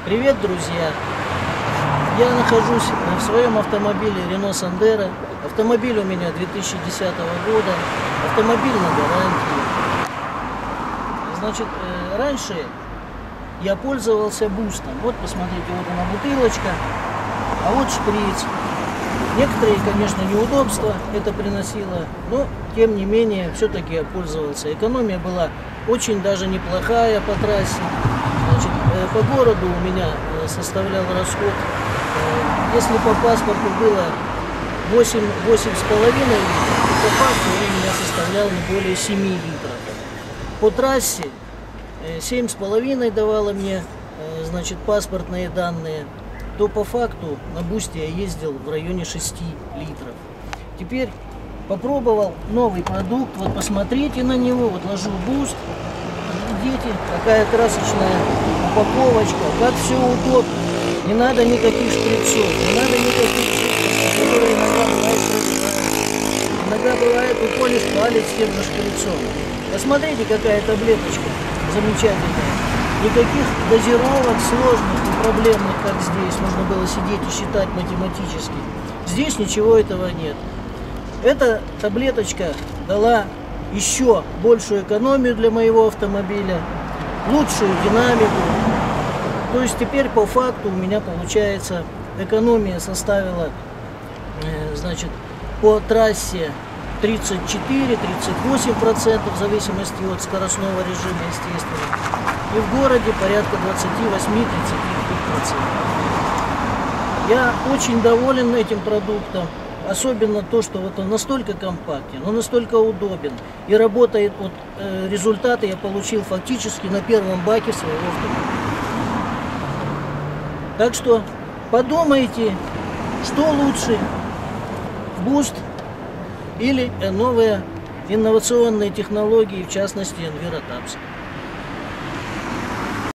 Привет, друзья! Я нахожусь в своем автомобиле Renault Sandero. Автомобиль у меня 2010 года. Автомобиль на гарантии. Значит, раньше я пользовался бустом. Вот, посмотрите, вот она бутылочка, а вот шприц. Некоторые, конечно, неудобства это приносило, но, тем не менее, все-таки я пользовался. Экономия была очень даже неплохая по трассе. Значит, по городу у меня составлял расход, если по паспорту было 8,5 литров, то по факту он у меня составлял не более 7 литров. По трассе 7,5 давало мне, значит, паспортные данные, то по факту на бусте я ездил в районе 6 литров. Теперь попробовал новый продукт, вот посмотрите на него, вот ложу буст, видите, какая красочная упаковочка, как все удобно, не надо никаких шприцов, не надо никаких шприцов, которые иногда бывает уходишь палец тем же шприцом. Посмотрите, какая таблеточка замечательная. Никаких дозировок сложных и проблемных, как здесь, можно было сидеть и считать математически. Здесь ничего этого нет. Эта таблеточка дала еще большую экономию для моего автомобиля, лучшую динамику. То есть теперь по факту у меня получается экономия составила, значит, по трассе 34-38%, в зависимости от скоростного режима, естественно. И в городе порядка 28-35%. Я очень доволен этим продуктом. Особенно то, что вот он настолько компактен, он настолько удобен. И работает, вот, результаты я получил фактически на первом баке своего автомобиля. Так что подумайте, что лучше, буст или новые инновационные технологии, в частности EnviroTaps.